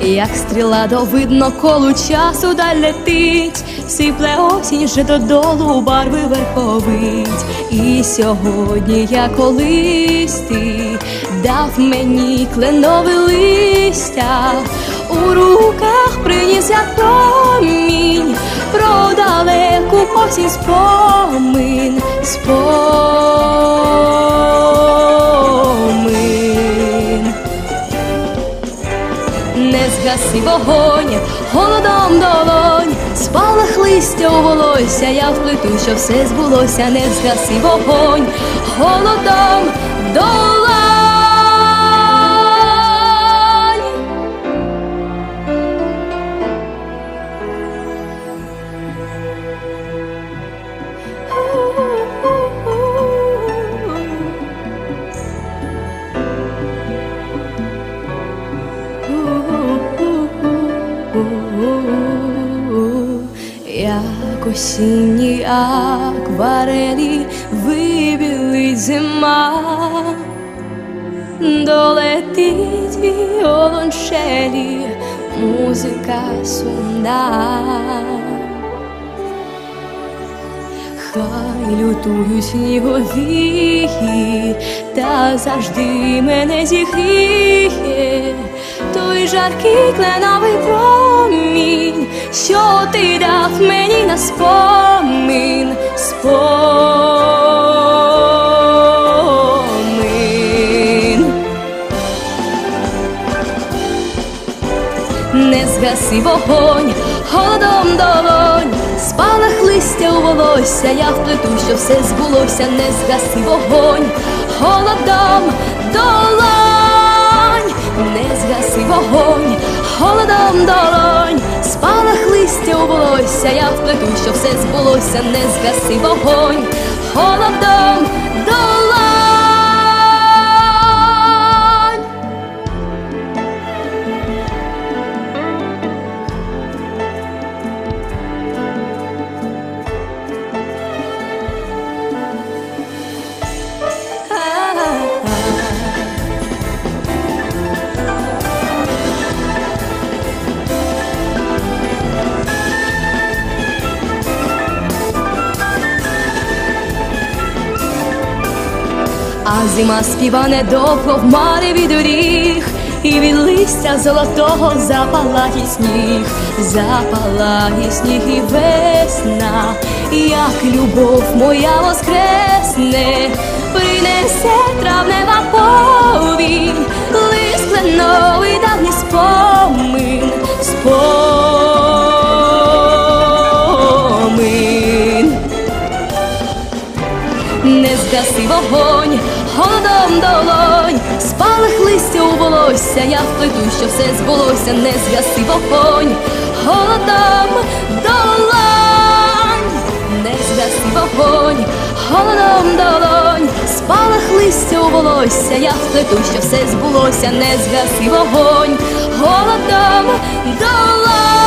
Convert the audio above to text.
як стріла до видно колу часу даль летить, сипле осінь вже додолу барви верховить. І сьогодні я колись ти дав мені кленове листя, у руках приніс як промінь про далеку осінь спомин, спомин. Не згаси вогонь, холодом долонь, спалах листя у волосся, я вплету, що все збулося. Не згаси вогонь, холодом долонь. Як осінні акварелі вибілить зима, долетить віолончелі музика сумна. Хай лютують снігові, та завжди мене зігріє той жаркий кленовий промінь, що ти дав мені на спомин, спомин. Не згаси вогонь, холодом долонь, спалах листя у волосся, я вплету, що все збулося. Не згаси вогонь, холодом долонь. Не згаси вогонь, холодом долонь, спалах листя у волосся, я вплету, що все збулося. Не згаси вогонь, холодом долонь. А зима співа недовго в мареві доріг, і від листя золотого запалає сніг, запалає сніг і весна, як любов моя воскресне, принесе травнева повінь, лист кленовий давній спомин, спомин. Не згаси вогонь, холодом долонь, спалах листя у волосся, я вплету, що все збулося. Не згаси вогонь, холодом долонь. Не згаси вогонь, холодом долонь, спалах листя у волосся, я вплету, що все збулося. Не згаси вогонь, холодом долонь.